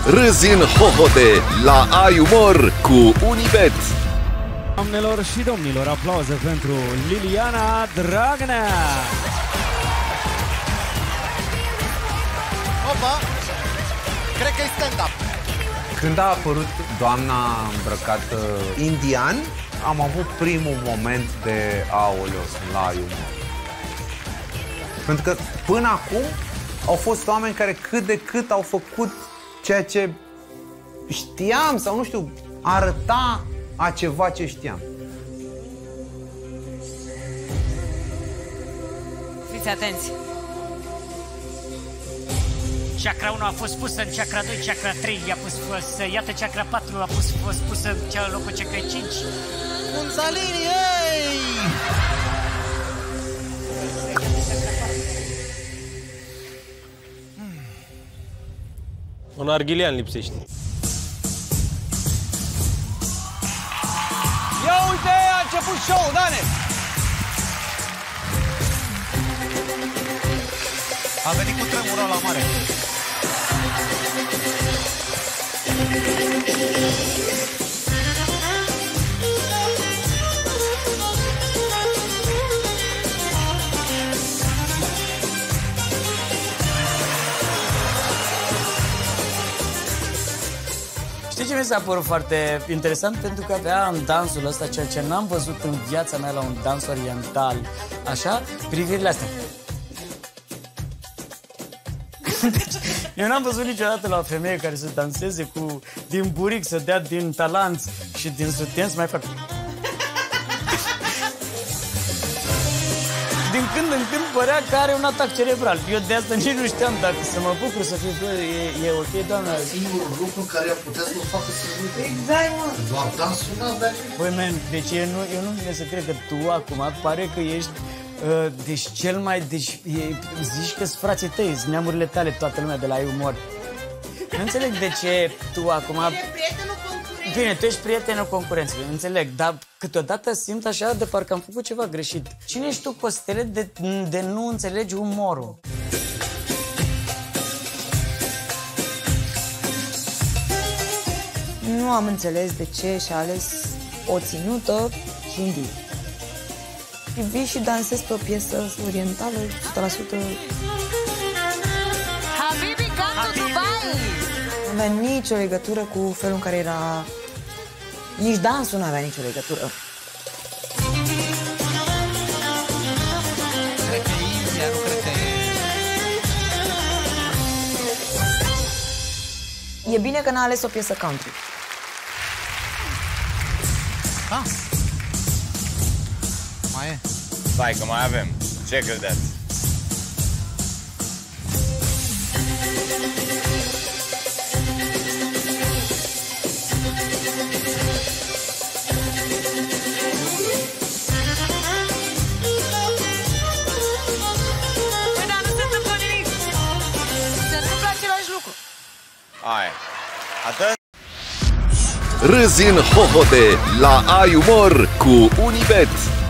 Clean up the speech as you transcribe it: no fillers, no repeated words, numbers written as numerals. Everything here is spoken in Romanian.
Râzi în hohote la Ai Umor cu Unibet. Doamnelor și domnilor, aplauze pentru Liliana Dragnea. Opa! Cred că e stand-up. Când a apărut doamna îmbrăcată indian, am avut primul moment de aoleu, sunt la Ai Umor. Pentru că până acum au fost oameni care cât de cât au făcut ceea ce știam sau nu știu, arăta a ceva ce știam. Fiți atenți! Chakra 1 a fost pusă în chakra 2, chakra 3 a fost, iată chakra 4 a fost pusă în locul chakra 5. Munzalini, ei! Un arghilian lipsește. Ia uite, a început show-ul, Dane! A venit cu tremurul la mare. Știi ce mi s-a părut foarte interesant? Pentru că avea în dansul ăsta ceea ce n-am văzut în viața mea la un dans oriental. Așa, privirile astea. Deci, eu n-am văzut niciodată la o femeie care să danseze cu din buric, să dea din talanți și din suten să mai fac. Din când în când părea că are un atac cerebral. Eu de asta nici nu știam dacă să mă bucur, să fie, e ok, doamna. Singurul lucru care a putea să-l facă să râde. Exact, mă. Doar dansul n-avea. Băi, man, deci eu nu vine să cred că tu acum pare că ești, deci cel mai, zici că-s frații tăi, sunt neamurile tale, toată lumea de la Ai Umor. Nu înțeleg de ce tu acum... Bine, tu ești prietenul concurenței, înțeleg, dar câteodată simt așa de parcă am făcut ceva greșit. Cine ești tu, Costele, de nu înțelegi umorul? Nu am înțeles de ce și-a ales o ținută hindi. Vii și dansezi pe o piesă orientală, 100%. Habibi, come to Dubai! Nu avea nicio legătură cu felul în care era... Nici dansul nu avea nicio legătură. Cred că e India, nu cred că e... E bine că n-a ales o piesă country. Ah. Mai e. Stai că mai avem. Ce credeți? Păi, dar nu se întâmplă nimic. Se întâmplă același lucru. Hai. Atât? Râzi în hohote la Ai Umor cu Unibet.